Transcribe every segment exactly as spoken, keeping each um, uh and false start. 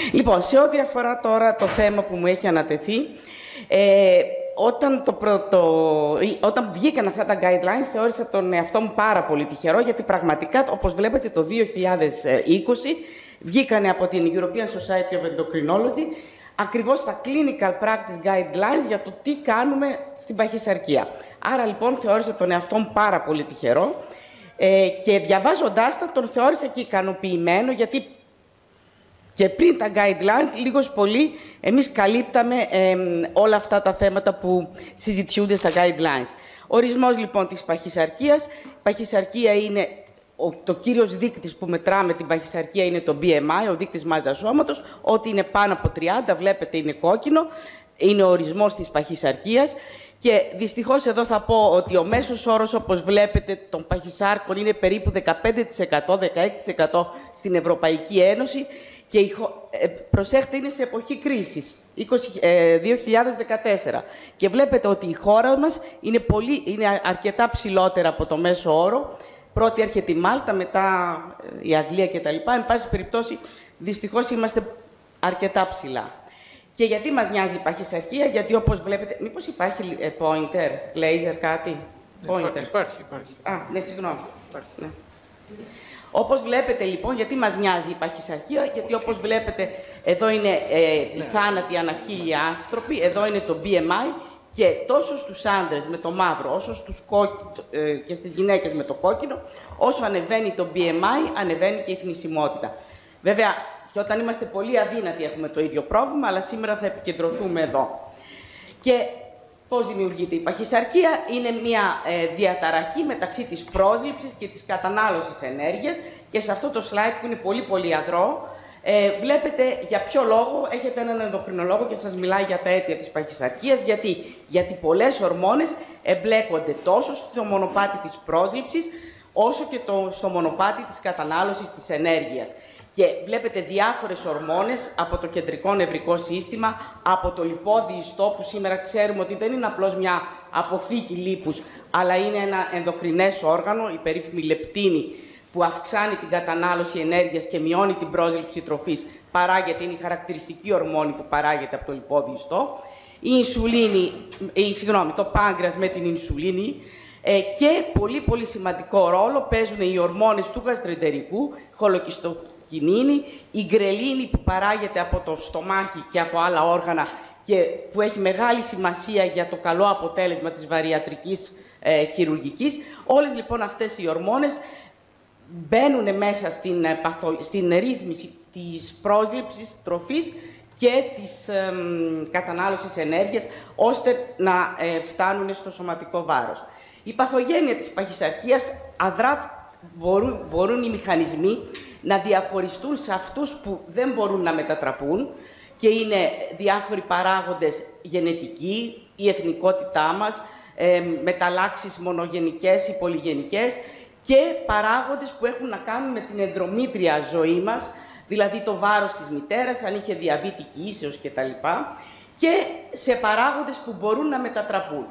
Λοιπόν, σε ό,τι αφορά τώρα το θέμα που μου έχει ανατεθεί, ε, όταν, το πρώτο, όταν βγήκαν αυτά τα guidelines, θεώρησα τον εαυτό μου πάρα πολύ τυχερό, γιατί πραγματικά, όπως βλέπετε, το δύο χιλιάδες είκοσι βγήκανε από την European Society of Endocrinology ακριβώς τα Clinical Practice Guidelines για το τι κάνουμε στην παχυσαρκία. Άρα, λοιπόν, θεώρησα τον εαυτό μου πάρα πολύ τυχερό ε, και διαβάζοντάς τα, τον θεώρησα και ικανοποιημένο, γιατί και πριν τα guidelines, λίγος πολύ, εμείς καλύπταμε ε, όλα αυτά τα θέματα που συζητιούνται στα guidelines. Ορισμός, λοιπόν, της παχυσαρκίας. Η παχυσαρκία είναι, ο, το κύριος δείκτης που μετράμε την παχυσαρκία είναι το μπι εμ άι, ο δείκτης μάζας σώματος. Ό,τι είναι πάνω από τριάντα, βλέπετε, είναι κόκκινο. Είναι ο ορισμός της παχυσαρκίας. Και δυστυχώς εδώ θα πω ότι ο μέσος όρος, όπως βλέπετε, των παχυσάρκων είναι περίπου δεκαπέντε τοις εκατό, δεκαέξι τοις εκατό στην Ευρωπαϊκή Ένωση. Και η, ε, προσέχτε, είναι σε εποχή κρίσης, δύο χιλιάδες δεκατέσσερα. Και βλέπετε ότι η χώρα μας είναι, πολύ, είναι αρκετά ψηλότερα από το μέσο όρο. Πρώτη έρχεται η Μάλτα, μετά η Αγγλία κτλ. Εν πάση περιπτώσει, δυστυχώς είμαστε αρκετά ψηλά. Και γιατί μας νοιάζει η παχυσαρκία? Γιατί, όπως βλέπετε, μήπως υπάρχει ε, pointer, laser, κάτι? Pointer. Υπάρχει, υπάρχει. υπάρχει. Α, ναι, συγγνώμη. Ναι. Όπως βλέπετε, λοιπόν, γιατί μας νοιάζει η παχυσαρκία? Γιατί, όπως βλέπετε, εδώ είναι ε, οι θάνατοι ανά χίλια άνθρωποι, εδώ είναι το μπι εμ άι και τόσο στους άντρες με το μαύρο, όσο στους κόκκι... ε, και στις γυναίκες με το κόκκινο, όσο ανεβαίνει το μπι εμ άι, ανεβαίνει και η θνησιμότητα. Βέβαια, και όταν είμαστε πολύ αδύνατοι έχουμε το ίδιο πρόβλημα, αλλά σήμερα θα επικεντρωθούμε εδώ. Και πώς δημιουργείται η παχυσαρκία? Είναι μια ε, διαταραχή μεταξύ της πρόσληψης και της κατανάλωσης ενέργειας. Και σε αυτό το slide που είναι πολύ πολύ αδρό, ε, βλέπετε για ποιο λόγο έχετε έναν ενδοκρινολόγο και σας μιλάει για τα αίτια της παχυσαρκίας. Γιατί, Γιατί πολλές ορμόνες εμπλέκονται τόσο στο μονοπάτι της πρόσληψης, όσο και το, στο μονοπάτι της κατανάλωσης της ενέργειας. Και βλέπετε διάφορες ορμόνες από το κεντρικό νευρικό σύστημα, από το λιπόδι ιστό, που σήμερα ξέρουμε ότι δεν είναι απλώς μια αποθήκη λίπους, αλλά είναι ένα ενδοκρινές όργανο, η περίφημη λεπτίνη, που αυξάνει την κατανάλωση ενέργειας και μειώνει την πρόσληψη τροφής. Παράγεται, είναι η χαρακτηριστική ορμόνη που παράγεται από το λιπόδι ιστό. Η ινσουλίνη, η, συγγνώμη, το πάγκρας με την ινσουλίνη. Ε, και πολύ πολύ σημαντικό ρόλο παίζουν οι ορμόνες του γαστροεντερικού, χολοκυστοκινίνη, η γκρελίνη που παράγεται από το στομάχι και από άλλα όργανα και που έχει μεγάλη σημασία για το καλό αποτέλεσμα της βαριατρικής ε, χειρουργικής. Όλες λοιπόν αυτές οι ορμόνες μπαίνουν μέσα στην, παθο... στην ρύθμιση της πρόσληψης τροφής και της ε, κατανάλωσης ενέργειας, ώστε να ε, φτάνουν στο σωματικό βάρος. Η παθογένεια της παχυσαρκίας αδρά μπορούν, μπορούν οι μηχανισμοί να διαχωριστούν σε αυτούς που δεν μπορούν να μετατραπούν και είναι διάφοροι παράγοντες γενετικοί, η εθνικότητά μας, ε, μεταλλάξεις μονογενικές ή πολυγενικές και παράγοντες που έχουν να κάνουν με την ενδρομήτρια ζωή μας, δηλαδή το βάρος της μητέρας, αν είχε διαβήτη ίσεως κτλ. Και σε παράγοντες που μπορούν να μετατραπούν.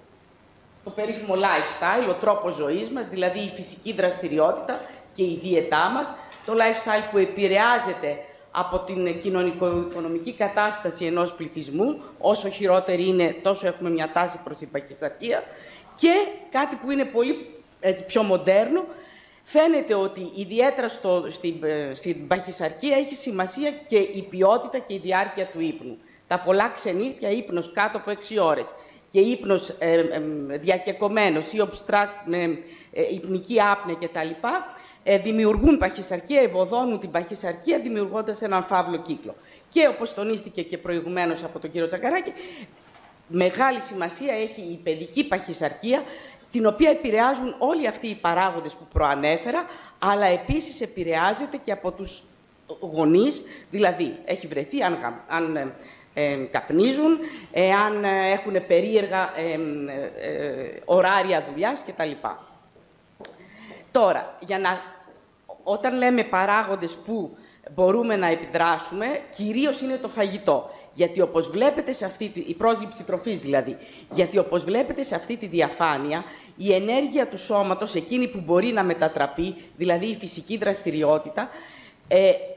Το περίφημο lifestyle, ο τρόπος ζωής μας, δηλαδή η φυσική δραστηριότητα και η δίαιτά μας, το lifestyle που επηρεάζεται από την κοινωνικο-οικονομική κατάσταση ενός πληθυσμού, όσο χειρότερη είναι, τόσο έχουμε μια τάση προς την παχυσαρκία, και κάτι που είναι πολύ έτσι, πιο μοντέρνο, φαίνεται ότι ιδιαίτερα στο, στην, στην παχυσαρκία έχει σημασία και η ποιότητα και η διάρκεια του ύπνου. Τα πολλά ξενύχια, ύπνος κάτω από έξι ώρες και ύπνος ε, ε, διακεκομένος ή obstruct, με ε, υπνική άπνοια κτλ. Ε, δημιουργούν παχυσαρκία, ευωδώνουν την παχυσαρκία, δημιουργώντας έναν φαύλο κύκλο. Και όπως τονίστηκε και προηγουμένως από τον κύριο Τσακαράκη, μεγάλη σημασία έχει η παιδική παχυσαρκία, την οποία επηρεάζουν όλοι αυτοί οι παράγοντες που προανέφερα, αλλά επίσης επηρεάζεται και από τους γονείς, δηλαδή έχει βρεθεί αν, αν ε, ε, καπνίζουν, ε, αν έχουν περίεργα ε, ε, ωράρια δουλειάς κτλ. Τώρα, για να, όταν λέμε παράγοντες που μπορούμε να επιδράσουμε, κυρίως είναι το φαγητό. Γιατί όπως βλέπετε σε αυτή τη, η πρόσληψη τροφής δηλαδή, γιατί όπως βλέπετε σε αυτή τη διαφάνεια, η ενέργεια του σώματος, εκείνη που μπορεί να μετατραπεί, δηλαδή η φυσική δραστηριότητα, ε,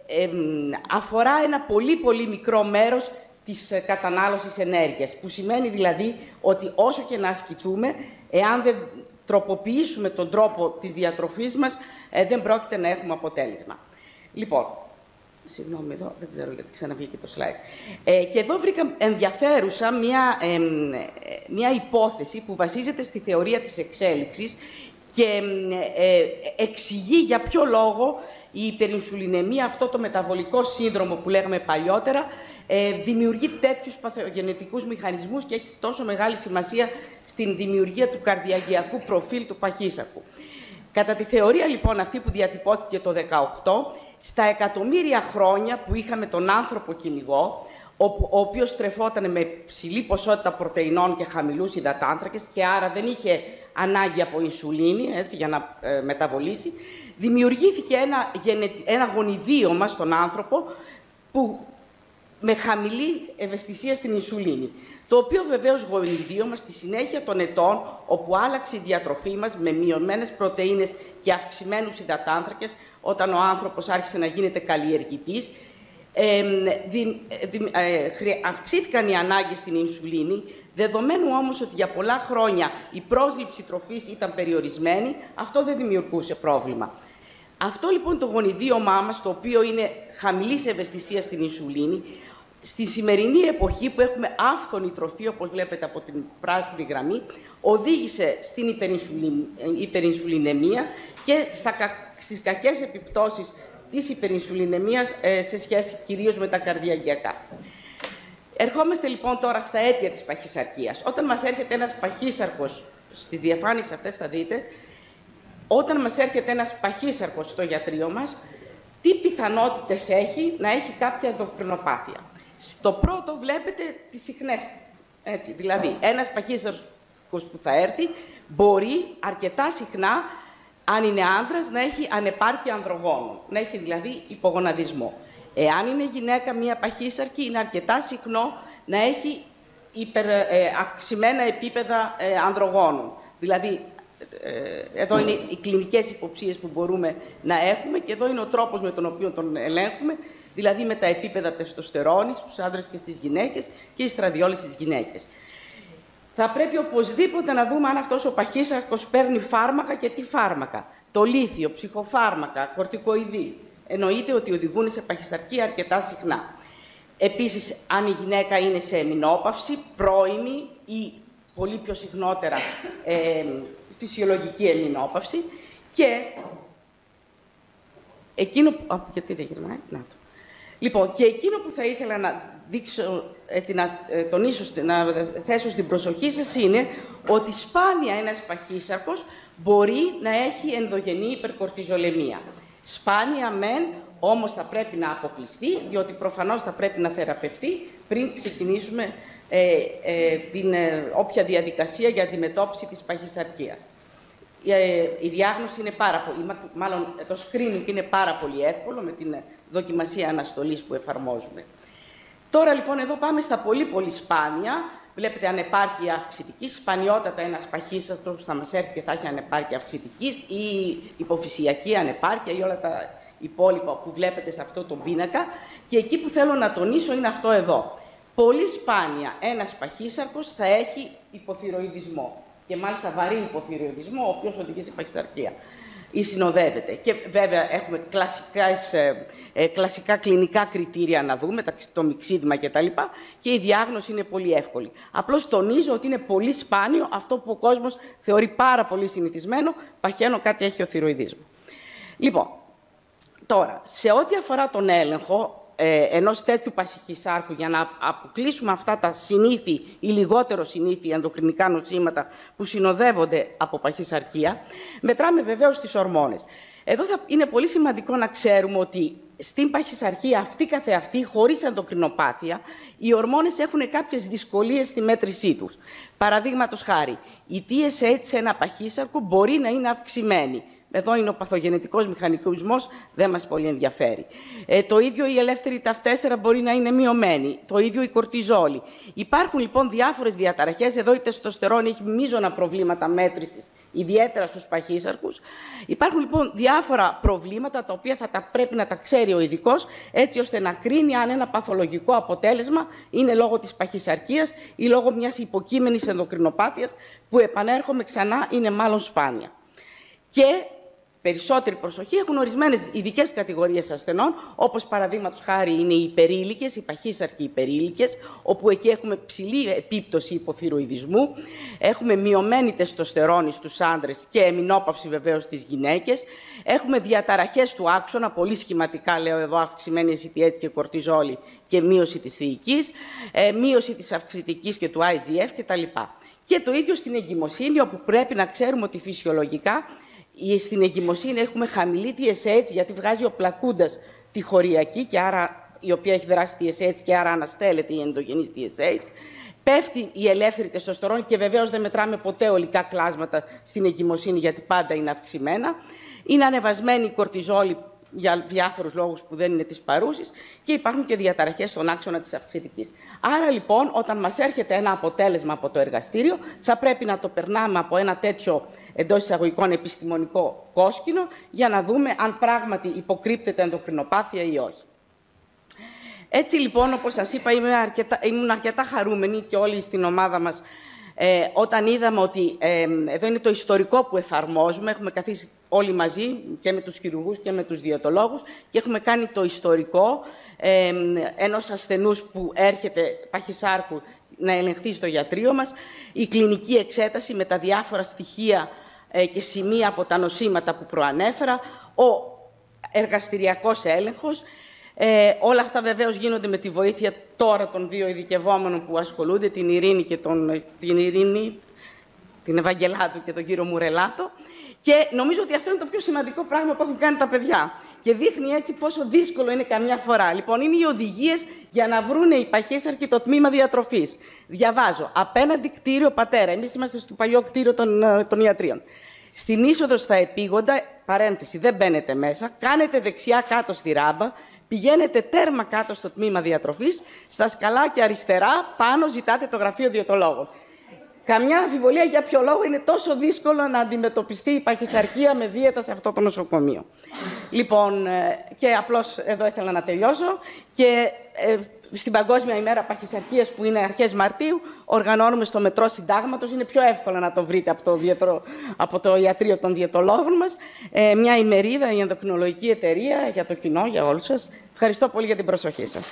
ε, αφορά ένα πολύ πολύ μικρό μέρος της κατανάλωσης ενέργειας, που σημαίνει δηλαδή ότι όσο και να ασκηθούμε, εάν δεν τροποποιήσουμε τον τρόπο της διατροφής μας, ε, δεν πρόκειται να έχουμε αποτέλεσμα. Λοιπόν, συγγνώμη εδώ, δεν ξέρω γιατί ξαναβγήκε το slide. Ε, και εδώ βρήκα ενδιαφέρουσα μια, ε, μια υπόθεση που βασίζεται στη θεωρία της εξέλιξης και ε, εξηγεί για ποιο λόγο η υπερινσουλινεμία, αυτό το μεταβολικό σύνδρομο που λέγαμε παλιότερα, ε, δημιουργεί τέτοιους παθογενετικούς μηχανισμούς και έχει τόσο μεγάλη σημασία στην δημιουργία του καρδιαγγειακού προφίλ του παχύσαρκου. Κατά τη θεωρία λοιπόν αυτή που διατυπώθηκε το δεκαοκτώ, στα εκατομμύρια χρόνια που είχαμε τον άνθρωπο κυνηγό, ο οποίος στρεφόταν με ψηλή ποσότητα πρωτεϊνών και χαμηλούς υδατάνθρακες και άρα δεν είχε ανάγκη από ινσουλίνη, έτσι, για να ε, μεταβολήσει, δημιουργήθηκε ένα, ένα γονιδίωμα στον άνθρωπο που, με χαμηλή ευαισθησία στην ινσουλίνη. Το οποίο βεβαίως γονιδίωμα στη συνέχεια των ετών, όπου άλλαξε η διατροφή μας με μειωμένες πρωτεΐνες και αυξημένους υδατάνθρακες, όταν ο άνθρωπος άρχισε να γίνεται καλλιεργητής, ε, δι, δι, ε, αυξήθηκαν οι ανάγκες στην ινσουλίνη, δεδομένου όμως ότι για πολλά χρόνια η πρόσληψη τροφής ήταν περιορισμένη, αυτό δεν δημιουργούσε πρόβλημα. Αυτό λοιπόν το γονιδίωμά μας, το οποίο είναι χαμηλής ευαισθησίας στην ινσουλίνη, στη σημερινή εποχή που έχουμε άφθονη τροφή, όπως βλέπετε από την πράσινη γραμμή, οδήγησε στην υπερινσουλινεμία και στα, στις κακές επιπτώσεις της υπερινσουλινεμίας ε, σε σχέση κυρίως με τα καρδιαγγειακά. Ερχόμαστε λοιπόν τώρα στα αίτια της παχυσαρκίας. Όταν μας έρχεται ένας παχύσαρκος, στις διαφάνειες αυτές θα δείτε, όταν μας έρχεται ένας παχύσαρκος στο γιατρείο μας, τι πιθανότητες έχει να έχει κάποια ενδοκρινοπάθεια. Στο πρώτο βλέπετε τις συχνές, έτσι, δηλαδή ένας παχύσαρκος που θα έρθει μπορεί αρκετά συχνά, αν είναι άντρας, να έχει ανεπάρκεια ανδρογόνων, να έχει δηλαδή υπογοναδισμό. Εάν είναι γυναίκα μία παχύσαρκη, είναι αρκετά συχνό να έχει υπερ, ε, αυξημένα επίπεδα ε, ανδρογόνων. Δηλαδή, ε, εδώ είναι οι κλινικές υποψίες που μπορούμε να έχουμε και εδώ είναι ο τρόπος με τον οποίο τον ελέγχουμε, δηλαδή με τα επίπεδα τεστοστερόνης στους άντρες και στις γυναίκες και η στραδιόλης στις γυναίκες. Θα πρέπει οπωσδήποτε να δούμε αν αυτός ο παχύσαρκος παίρνει φάρμακα και τι φάρμακα. Το λίθιο, ψυχοφάρμακα, κορτικοειδή. Εννοείται ότι οδηγούν σε παχυσαρκία αρκετά συχνά. Επίσης, αν η γυναίκα είναι σε εμεινόπαυση, πρώιμη ή πολύ πιο συχνότερα ε, φυσιολογική εμεινόπαυση και εκείνο... Α, γιατί δεν γυρνάει, να το. Λοιπόν, και εκείνο που θα ήθελα να δείξω, έτσι, να τονίσω, να θέσω στην προσοχή σας είναι ότι σπάνια ένας παχύσαρκος μπορεί να έχει ενδογενή υπερκορτιζολεμία. Σπάνια μεν, όμως θα πρέπει να αποκλειστεί, διότι προφανώς θα πρέπει να θεραπευτεί πριν ξεκινήσουμε ε, ε, την ε, όποια διαδικασία για αντιμετώπιση της παχυσαρκίας. Ε, η διάγνωση είναι πάρα πολύ, μάλλον το screening είναι πάρα πολύ εύκολο με την δοκιμασία αναστολής που εφαρμόζουμε. Τώρα λοιπόν εδώ πάμε στα πολύ πολύ σπάνια. Βλέπετε ανεπάρκεια αυξητικής, σπανιότατα ένας παχύσαρκος θα μας έρθει και θα έχει ανεπάρκεια αυξητικής ή υποφυσιακή ανεπάρκεια ή όλα τα υπόλοιπα που βλέπετε σε αυτό το πίνακα. Και εκεί που θέλω να τονίσω είναι αυτό εδώ. Πολύ σπάνια ένας παχύσαρκος θα έχει υποθυροειδισμό και μάλιστα βαρύ υποθυροειδισμό, ο οποίος οδηγεί σε παχυσαρκία ή συνοδεύεται. Και βέβαια έχουμε κλασικές, ε, ε, κλασικά κλινικά κριτήρια να δούμε, το μιξίδημα κτλ. Και η διάγνωση είναι πολύ εύκολη. Απλώς τονίζω ότι είναι πολύ σπάνιο αυτό που ο κόσμος θεωρεί πάρα πολύ συνηθισμένο, παχαίνω, κάτι έχει ο θυροειδισμό. Λοιπόν, τώρα, σε ό,τι αφορά τον έλεγχο ε, ενός τέτοιου παχυσάρκου, για να αποκλείσουμε αυτά τα συνήθη ή λιγότερο συνήθη ενδοκρινικά νοσήματα που συνοδεύονται από παχυσαρκία, μετράμε βεβαίως τις ορμόνες. Εδώ θα είναι πολύ σημαντικό να ξέρουμε ότι στην παχυσαρκία αυτή καθεαυτή, χωρίς ενδοκρινοπάθεια, οι ορμόνες έχουν κάποιες δυσκολίες στη μέτρησή τους. Παραδείγματος χάρη, η τι ες έιτς σε ένα παχύσαρκο μπορεί να είναι αυξημένη. Εδώ είναι ο παθογενετικός μηχανισμός, δεν μας πολύ ενδιαφέρει. Ε, το ίδιο η ελεύθερη ταφ τέσσερα μπορεί να είναι μειωμένη. Το ίδιο η κορτιζόλη. Υπάρχουν λοιπόν διάφορες διαταραχές. Εδώ η τεστοστερόνη έχει μείζωνα προβλήματα μέτρησης, ιδιαίτερα στους παχύσαρκους. Υπάρχουν λοιπόν διάφορα προβλήματα τα οποία θα τα πρέπει να τα ξέρει ο ειδικός, έτσι ώστε να κρίνει αν ένα παθολογικό αποτέλεσμα είναι λόγω της παχυσαρκίας ή λόγω μιας υποκείμενης ενδοκρινοπάθειας που, επανέρχομαι ξανά, είναι μάλλον σπάνια. Και περισσότερη προσοχή έχουν ορισμένες ειδικές κατηγορίες ασθενών, όπως παραδείγματος χάρη είναι οι υπερήλικες, οι παχύσαρκοι υπερήλικες, όπου εκεί έχουμε ψηλή επίπτωση υποθυροειδισμού, έχουμε μειωμένη τεστοστερόνη στους άντρες και εμεινόπαυση βεβαίως στις γυναίκες, έχουμε διαταραχές του άξονα, πολύ σχηματικά λέω εδώ, αυξημένη ες τι έιτς και κορτιζόλη και μείωση της θεϊκής, ε, μείωση της αυξητικής και του άι τζι εφ κτλ. Και το ίδιο στην εγκυμοσύνη, όπου πρέπει να ξέρουμε ότι φυσιολογικά στην εγκυμοσύνη έχουμε χαμηλή τι ες έιτς, γιατί βγάζει ο πλακούντας τη χωριακή, και άρα, η οποία έχει δράσει τι ες έιτς και άρα αναστέλλεται η ενδογενής τι ες έιτς. Πέφτει η ελεύθερη τεστοστερόνη και βεβαίως δεν μετράμε ποτέ ολικά κλάσματα στην εγκυμοσύνη, γιατί πάντα είναι αυξημένα. Είναι ανεβασμένη η κορτιζόλη για διάφορους λόγους που δεν είναι της παρούσης και υπάρχουν και διαταραχές στον άξονα της αυξητικής. Άρα λοιπόν, όταν μας έρχεται ένα αποτέλεσμα από το εργαστήριο, θα πρέπει να το περνάμε από ένα τέτοιο, εντός εισαγωγικών, επιστημονικό κόσκινο, για να δούμε αν πράγματι υποκρύπτεται ενδοκρινοπάθεια ή όχι. Έτσι λοιπόν, όπως σας είπα, είμαι αρκετά, ήμουν αρκετά χαρούμενη και όλοι στην ομάδα μας, Ε, όταν είδαμε ότι ε, εδώ είναι το ιστορικό που εφαρμόζουμε, έχουμε καθίσει όλοι μαζί και με τους χειρουργούς και με τους διαιτολόγους και έχουμε κάνει το ιστορικό ε, ενός ασθενούς που έρχεται παχυσάρκου να ελεγχθεί στο ιατρείο μας, η κλινική εξέταση με τα διάφορα στοιχεία ε, και σημεία από τα νοσήματα που προανέφερα, ο εργαστηριακός έλεγχος. Ε, όλα αυτά βεβαίως γίνονται με τη βοήθεια τώρα των δύο ειδικευόμενων που ασχολούνται, την Ειρήνη και τον, την Ειρήνη, την Ευαγγελάτου και τον κύριο Μουρελάτο. Και νομίζω ότι αυτό είναι το πιο σημαντικό πράγμα που έχουν κάνει τα παιδιά. Και δείχνει έτσι πόσο δύσκολο είναι καμιά φορά. Λοιπόν, είναι οι οδηγίες για να βρούνε οι παχύσαρκοι το τμήμα διατροφής. Διαβάζω. Απέναντι κτίριο πατέρα. Εμείς είμαστε στο παλιό κτίριο των, των ιατρίων. Στην είσοδο στα επίγοντα, παρένθεση, δεν μπαίνετε μέσα, κάνετε δεξιά κάτω στη ράμπα, πηγαίνετε τέρμα κάτω στο τμήμα διατροφής, στα σκαλάκια αριστερά, πάνω ζητάτε το γραφείο διαιτολόγων. Καμιά αμφιβολία για ποιο λόγο είναι τόσο δύσκολο να αντιμετωπιστεί η παχυσαρκία με δίαιτα σε αυτό το νοσοκομείο. Λοιπόν, και απλώς εδώ ήθελα να τελειώσω. Και ε, στην Παγκόσμια ημέρα παχυσαρκίας, που είναι αρχές Μαρτίου, οργανώνουμε στο Μετρό Συντάγματος. Είναι πιο εύκολο να το βρείτε από το, διατρο... από το ιατρείο των διαιτολόγων μας. Ε, μια ημερίδα, η ενδοκρινολογική εταιρεία, για το κοινό, για όλους σας. Ευχαριστώ πολύ για την προσοχή σας.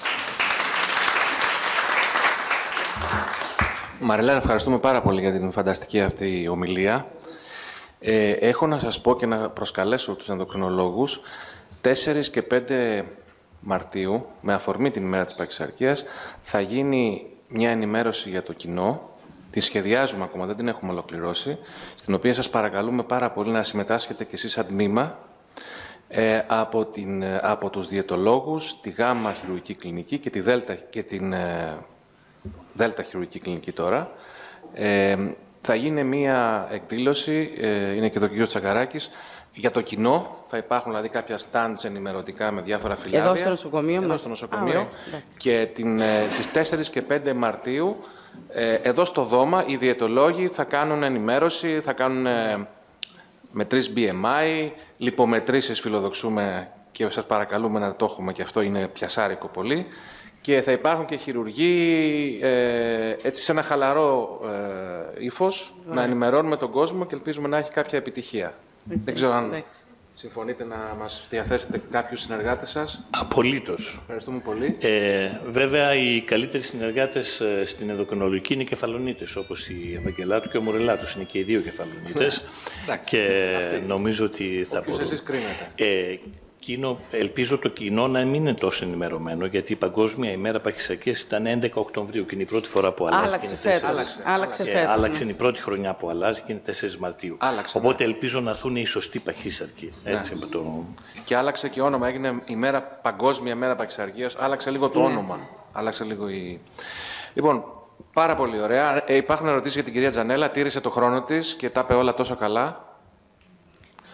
Μαριλένα, ευχαριστούμε πάρα πολύ για την φανταστική αυτή ομιλία. Ε, έχω να σας πω και να προσκαλέσω τους ενδοκρινολόγους τέσσερις και πέντε Μαρτίου, με αφορμή την ημέρα της παχυσαρκίας, θα γίνει μια ενημέρωση για το κοινό. Τη σχεδιάζουμε ακόμα, δεν την έχουμε ολοκληρώσει, στην οποία σας παρακαλούμε πάρα πολύ να συμμετάσχετε κι εσείς σαν τμήμα ε, από, την, από τους διαιτολόγους, τη Γάμα χειρουργική κλινική και τη Δέλτα και την ε, Δέλτα χειρουργική κλινική τώρα. Ε, θα γίνει μία εκδήλωση, ε, είναι και εδώ ο κ. Τσακαράκης, για το κοινό. Θα υπάρχουν δηλαδή κάποια stands ενημερωτικά με διάφορα φυλάδια. Εδώ στο νοσοκομείο εδώ μας. στο νοσοκομείο. Α, και την, ε, στις τέσσερις και πέντε Μαρτίου, ε, εδώ στο Δώμα, οι διαιτολόγοι θα κάνουν ενημέρωση, θα κάνουν ε, μετρήσεις μπι εμ άι, λιπομετρήσεις φιλοδοξούμε και σας παρακαλούμε να το έχουμε, και αυτό είναι πιασάρικο πολύ. Και θα υπάρχουν και χειρουργοί ε, έτσι σε ένα χαλαρό ε, ύφος, yeah. να ενημερώνουμε τον κόσμο και ελπίζουμε να έχει κάποια επιτυχία. Okay. Δεν ξέρω αν okay. συμφωνείτε να μας διαθέσετε κάποιους συνεργάτες σας. Απολύτως. Ευχαριστούμε πολύ. Ε, βέβαια, οι καλύτεροι συνεργάτες στην ενδοκρινολογική είναι οι κεφαλονίτες, όπως η Ευαγγελάτου και ο Μουρελάτος. Είναι και οι δύο κεφαλονίτες. και αυτή. Νομίζω ότι θα μπορούν. Εσείς κρίνετε. Ε, Κοινό, ελπίζω το κοινό να μην είναι τόσο ενημερωμένο, γιατί η Παγκόσμια ημέρα παχυσαρκίας ήταν έντεκα Οκτωβρίου και είναι η πρώτη φορά που αλλάζει. Άλλαξε φέτος. Άλλαξε, άλλαξε, φέτος, άλλαξε, είναι η πρώτη χρονιά που αλλάζει και είναι τέσσερις Μαρτίου. Άλλαξε, Οπότε ναι. ελπίζω να έρθουν οι σωστοί παχύσαρκοι. Ναι. Έτσι, με το... Και άλλαξε και όνομα, έγινε η μέρα, Παγκόσμια ημέρα παχυσαρκίας, άλλαξε λίγο το ναι. όνομα. Άλλαξε λίγο η... Λοιπόν, πάρα πολύ ωραία. Ε, υπάρχουν ερωτήσεις για την κυρία Τζανέλα, τήρησε το χρόνο της και τα είπε όλα τόσο καλά.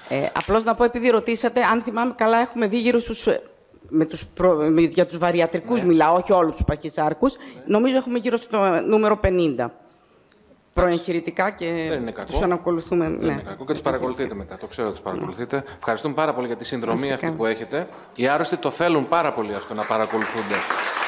Ε, απλώς να πω, επειδή ρωτήσατε, αν θυμάμαι καλά, έχουμε δει γύρω στους... Με τους προ... με... για τους βαριατρικούς ναι. μιλάω, όχι όλους τους παχυσάρκους. Ναι. Νομίζω έχουμε γύρω στο νούμερο πενήντα. Προεγχειρητικά και τους ανακολουθούμε. Δεν ναι. είναι κακό και τους παρακολουθείτε μετά. Το ξέρω ότι τους παρακολουθείτε. Ναι. Ευχαριστούμε πάρα πολύ για τη συνδρομή αυτή που έχετε. Οι άρρωστοι το θέλουν πάρα πολύ αυτό, να παρακολουθούνται.